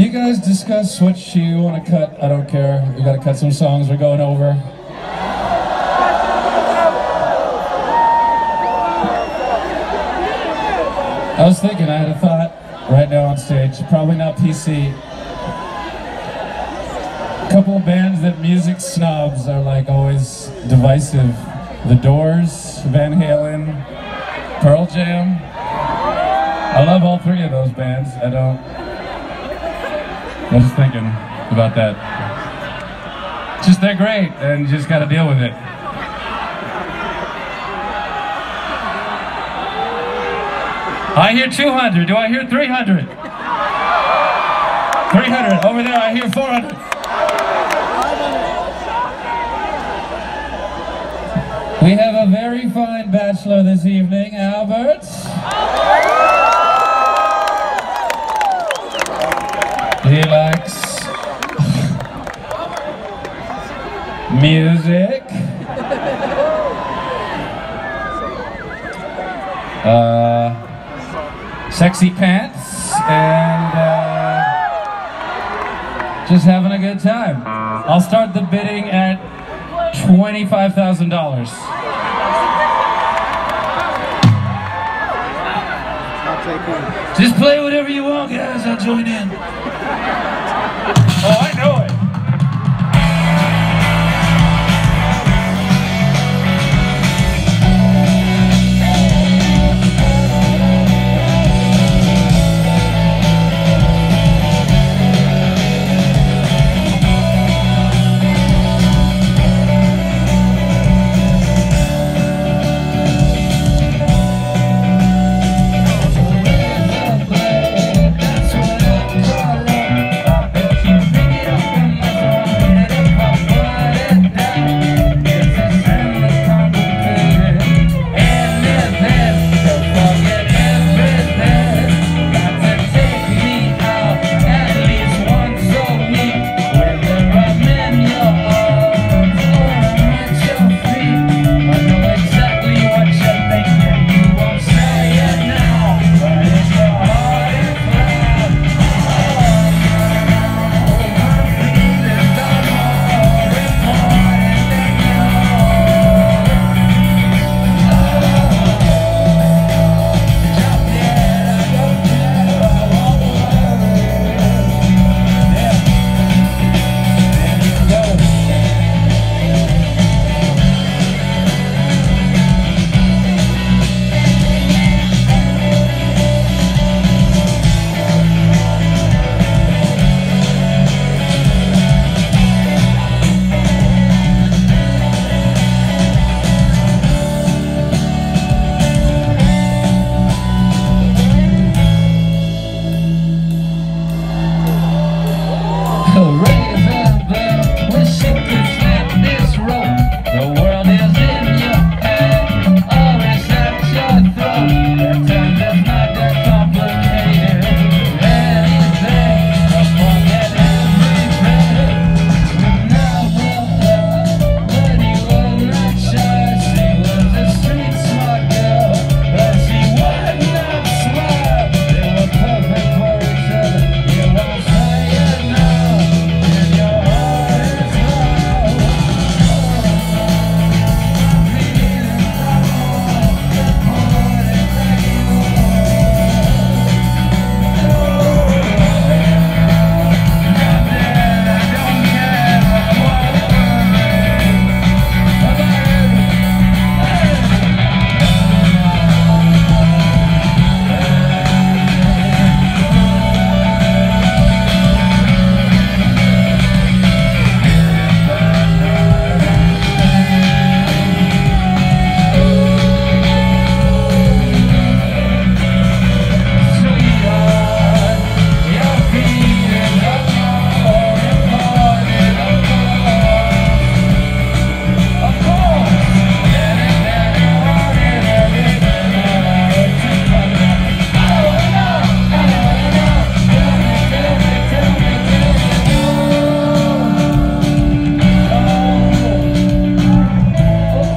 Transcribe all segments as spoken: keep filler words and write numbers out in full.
you guys discuss what you want to cut? I don't care. We got to cut some songs we're going over. I was thinking, I had a thought right now on stage. Probably not P C. A couple of bands that music snobs are like always divisive. The Doors, Van Halen, Pearl Jam. I love all three of those bands. I don't... I was just thinking about that. Just they're great, and you just gotta deal with it. I hear two hundred. Do I hear three hundred? three hundred. Over there, I hear four hundred. We have a very fine bachelor this evening, Albert. He likes music. Uh, sexy pants and uh, just having a good time. I'll start the bidding at twenty-five thousand dollars. Just play whatever you want, guys. I'll join in. Oh, I know it.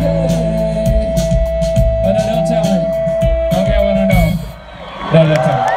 No, no, no.